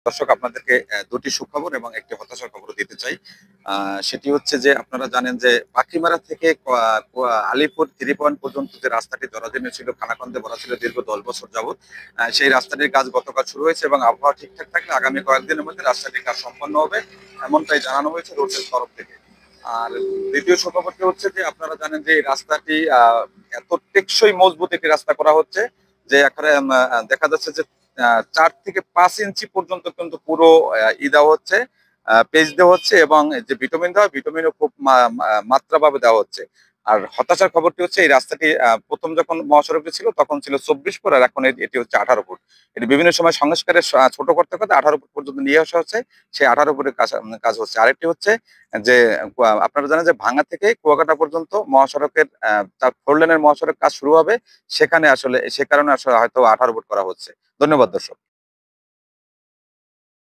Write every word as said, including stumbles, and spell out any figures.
দর্শক আপনাদেরকে আহ, দুটি সুখবর এবং একটি হতাশার খবর দিতে চাই। আহ, সেটি হচ্ছে যে আপনারা জানেন যে পাখিমারা থেকে ক- ক- আলিপুর থ্রি পয়েন্ট পর্যন্ত যে রাস্তাটি জরাজীর্ণ ছিল, খানাখন্দে ভরা ছিল দীর্ঘ দশ বছর যাবত। আহ, সেই রাস্তাটির কাজ গতকাল শুরু হয়েছে এবং আবহাওয়া ঠিকঠাক থাকলে আগামী কয়েকদিনের মধ্যে রাস্তাটির কাজ সম্পন্ন হবে, এমনটাই জানানো হয়েছে রোডের তরফ থেকে। আর দ্বিতীয় সুখবরটি হচ্ছে যে আপনারা জানেন যে এই রাস্তাটি আহ, এত টেকসই মজবুত একটি রাস্তা করা হচ্ছে যে এখানে উম, আহ, দেখা যাচ্ছে যে আহ, চার থেকে পাঁচ ইঞ্চি পর্যন্ত কিন্তু পুরো আহ, ই দেওয়া হচ্ছে, পেজ দেওয়া হচ্ছে এবং যে ভিটামিন দেওয়া ভিটামিনও খুব মা- মা- মাত্রাভাবে দেওয়া হচ্ছে। আর হতাশার খবরটি হচ্ছে এই রাস্তাটি আহ, প্রথম যখন মহাসড়কটি ছিল তখন ছিল চব্বিশ ফুট, আর এখন এটি এটি হচ্ছে আঠারো ফুট। এটি বিভিন্ন সময় সংস্কারের স- ছোট করতে করতে আঠারো ফুট পর্যন্ত নিয়ে আসা হচ্ছে। সেই আঠারো ফুটের কাজ উম, কাজ হচ্ছে। আরেকটি হচ্ছে যে আহ, আপনারা জানেন যে ভাঙ্গা থেকে কুয়াকাটা পর্যন্ত মহাসড়কের আহ ফোর লেনের মহাসড়ক কাজ শুরু হবে, সেখানে আসলে সে কারণে আসলে হয়তো আঠারো ফুট করা হচ্ছে। ধন্যবাদ দর্শক।